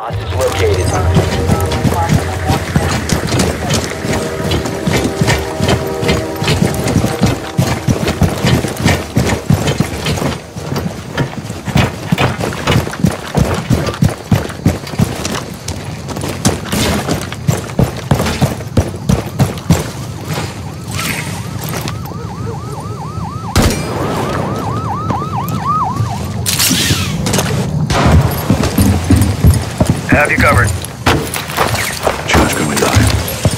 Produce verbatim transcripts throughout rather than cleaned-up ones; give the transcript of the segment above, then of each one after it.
Hostage located. Have you covered. Charge going live.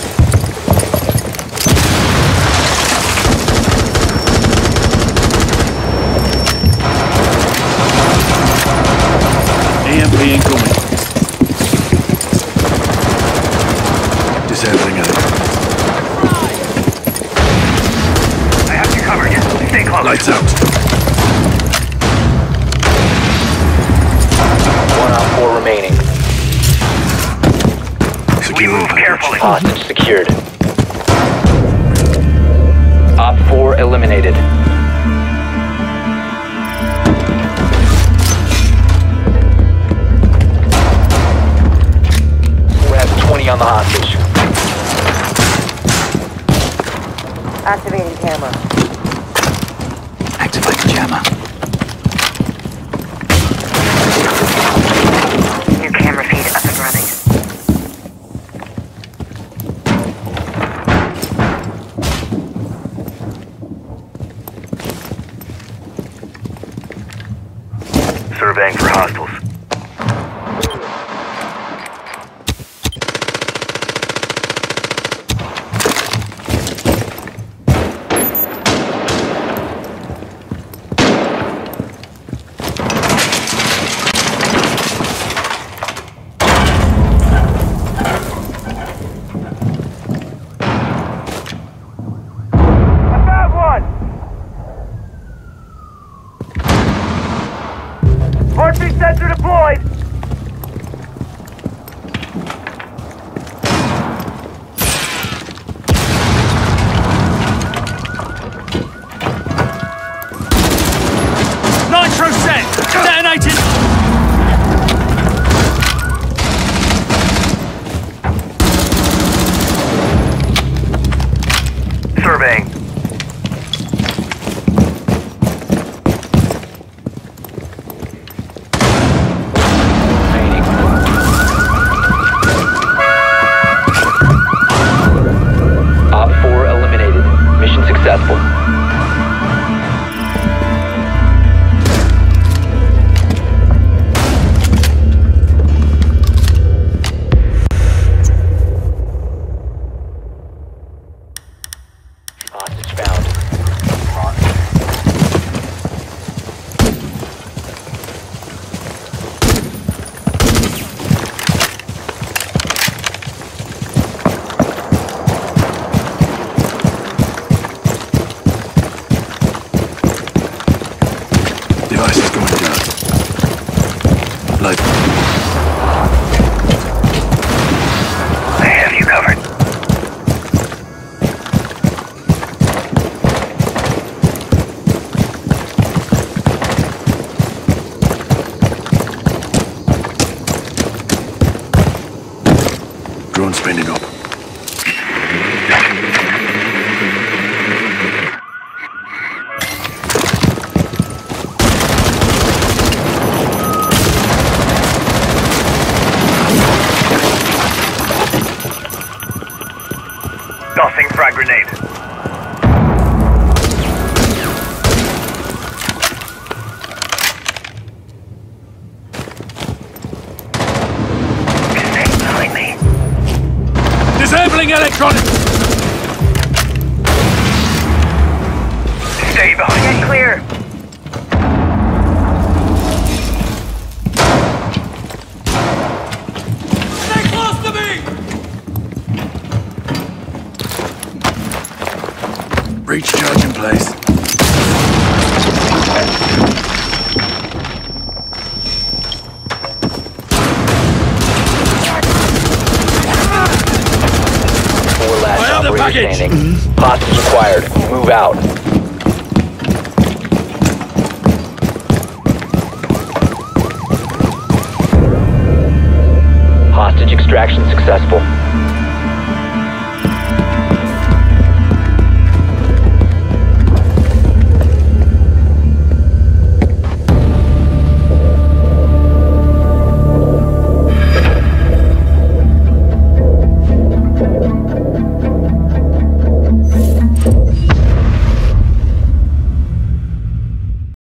E M P incoming. Disabling electronics. I have you covered. Stay close. Lights out. One on four remaining. We move carefully. Hostage secured. Op four eliminated. We have twenty on the hostage. Activating camera. Activating jammer. New camera feed up and running. Surveying for hostiles. Heartbeat sensor deployed! Nitro set! Detonated! Surveying. Successful. Hostage found. Device is going down. Light. I have you covered. Drone spinning up. Tossing frag grenade. Stay behind me. Disabling electronics! Stay behind me. Get clear. Stay close to me! Breach charge in place. Four last I have the operator package. standing. Hostage acquired. Move out. Hostage extraction successful.